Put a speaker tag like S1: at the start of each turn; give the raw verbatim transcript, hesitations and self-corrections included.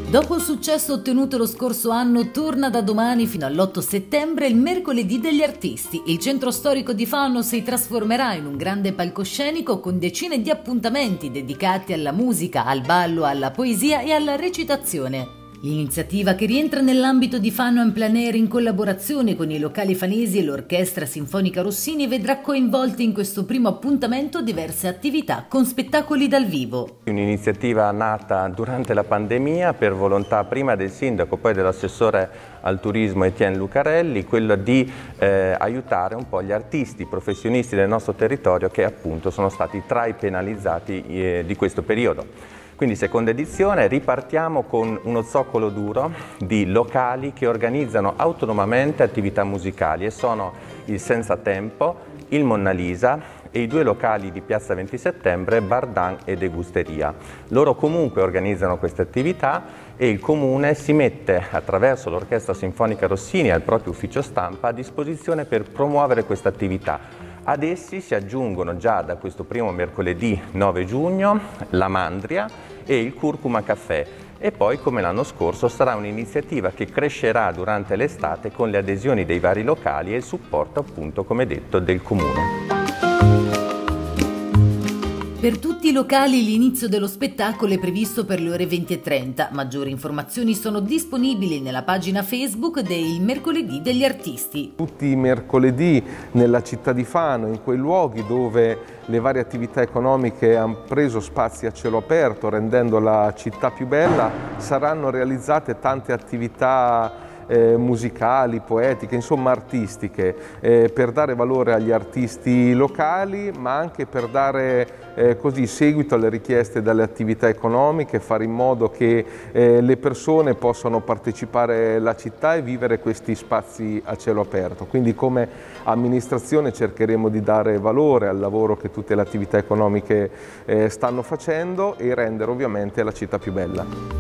S1: Dopo il successo ottenuto lo scorso anno, torna da domani fino all'otto settembre il Mercoledì degli Artisti. Il centro storico di Fano si trasformerà in un grande palcoscenico con decine di appuntamenti dedicati alla musica, al ballo, alla poesia e alla recitazione. L'iniziativa, che rientra nell'ambito di Fano en plein air in collaborazione con i locali fanesi e l'Orchestra Sinfonica Rossini, vedrà coinvolti in questo primo appuntamento diverse attività con spettacoli dal vivo.
S2: Un'iniziativa nata durante la pandemia per volontà prima del sindaco, poi dell'assessore al turismo Etienne Lucarelli, quello di eh, aiutare un po' gli artisti, i professionisti del nostro territorio che appunto sono stati tra i penalizzati eh, di questo periodo. Quindi seconda edizione, ripartiamo con uno zoccolo duro di locali che organizzano autonomamente attività musicali e sono il Senza Tempo, il Monna Lisa e i due locali di Piazza venti settembre, Bardan e Degusteria. Loro comunque organizzano queste attività e il Comune si mette attraverso l'Orchestra Sinfonica Rossini al proprio ufficio stampa a disposizione per promuovere questa attività. Ad essi si aggiungono già da questo primo mercoledì nove giugno la Mandria e il Curcuma Caffè e poi, come l'anno scorso, sarà un'iniziativa che crescerà durante l'estate con le adesioni dei vari locali e il supporto, appunto, come detto, del Comune.
S1: Per tutti i locali l'inizio dello spettacolo è previsto per le ore venti e trenta. Maggiori informazioni sono disponibili nella pagina Facebook del Mercoledì degli Artisti.
S3: Tutti i mercoledì nella città di Fano, in quei luoghi dove le varie attività economiche hanno preso spazi a cielo aperto, rendendo la città più bella, saranno realizzate tante attività Eh, musicali, poetiche, insomma artistiche, eh, per dare valore agli artisti locali, ma anche per dare eh, così seguito alle richieste dalle attività economiche, fare in modo che eh, le persone possano partecipare alla città e vivere questi spazi a cielo aperto. Quindi come amministrazione cercheremo di dare valore al lavoro che tutte le attività economiche eh, stanno facendo e rendere ovviamente la città più bella.